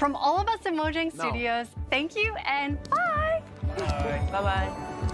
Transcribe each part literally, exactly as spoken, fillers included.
From all of us at Mojang No. Studios, thank you and bye! Bye-bye.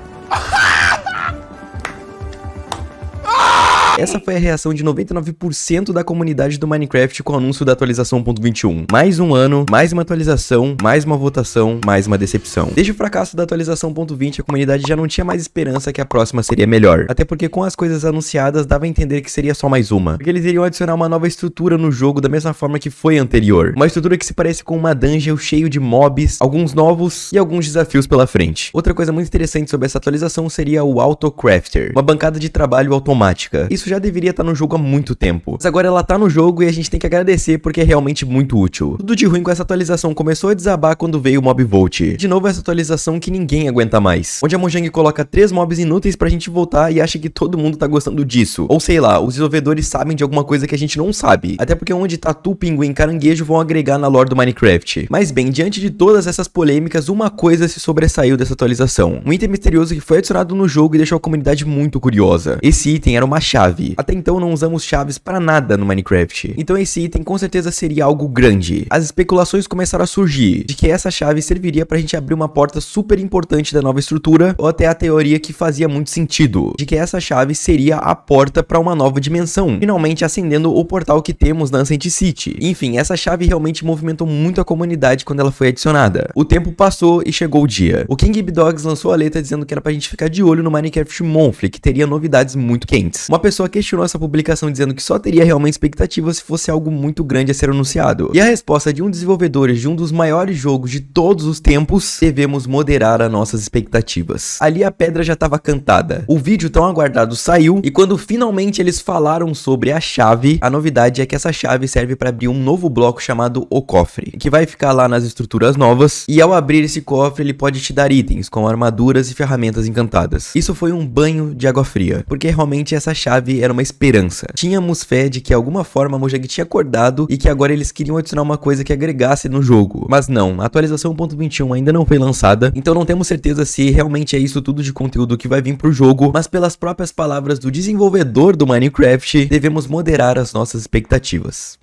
Essa foi a reação de noventa e nove por cento da comunidade do Minecraft com o anúncio da atualização um ponto vinte e um. Mais um ano, mais uma atualização, mais uma votação, mais uma decepção. Desde o fracasso da atualização um ponto vinte, a comunidade já não tinha mais esperança que a próxima seria melhor. Até porque com as coisas anunciadas dava a entender que seria só mais uma. Porque eles iriam adicionar uma nova estrutura no jogo da mesma forma que foi a anterior. Uma estrutura que se parece com uma dungeon cheio de mobs, alguns novos e alguns desafios pela frente. Outra coisa muito interessante sobre essa atualização seria o Autocrafter, uma bancada de trabalho automática. Isso já deveria estar no jogo há muito tempo, mas agora ela tá no jogo e a gente tem que agradecer porque é realmente muito útil. Tudo de ruim com essa atualização começou a desabar quando veio o Mob Vault. De novo essa atualização que ninguém aguenta mais, onde a Mojang coloca três mobs inúteis pra gente voltar e acha que todo mundo tá gostando disso. Ou sei lá, os desenvolvedores sabem de alguma coisa que a gente não sabe, até porque onde tatu, pinguim e caranguejo vão agregar na lore do Minecraft. Mas bem, diante de todas essas polêmicas, uma coisa se sobressaiu dessa atualização. Um item misterioso que foi adicionado no jogo e deixou a comunidade muito curiosa. Esse item era uma chave. Até então não usamos chaves pra nada no Minecraft, então esse item com certeza seria algo grande. As especulações começaram a surgir de que essa chave serviria pra gente abrir uma porta super importante da nova estrutura, ou até a teoria que fazia muito sentido, de que essa chave seria a porta pra uma nova dimensão, finalmente acendendo o portal que temos na Ancient City. Enfim, essa chave realmente movimentou muito a comunidade quando ela foi adicionada. O tempo passou e chegou o dia. O King Dogs lançou a letra dizendo que era pra gente ficar de olho no Minecraft Monthly, que teria novidades muito quentes. Uma pessoa questionou essa publicação dizendo que só teria realmente expectativa se fosse algo muito grande a ser anunciado. E a resposta de um desenvolvedor de um dos maiores jogos de todos os tempos: devemos moderar as nossas expectativas. Ali a pedra já estava cantada. O vídeo tão aguardado saiu e quando finalmente eles falaram sobre a chave, a novidade é que essa chave serve para abrir um novo bloco chamado o cofre, que vai ficar lá nas estruturas novas, e ao abrir esse cofre ele pode te dar itens como armaduras e ferramentas encantadas. Isso foi um banho de água fria, porque realmente essa chave era uma esperança. Tínhamos fé de que alguma forma a Mojang tinha acordado e que agora eles queriam adicionar uma coisa que agregasse no jogo. Mas não, a atualização um ponto vinte e um ainda não foi lançada, então não temos certeza se realmente é isso tudo de conteúdo que vai vir pro jogo, mas pelas próprias palavras do desenvolvedor do Minecraft, devemos moderar as nossas expectativas.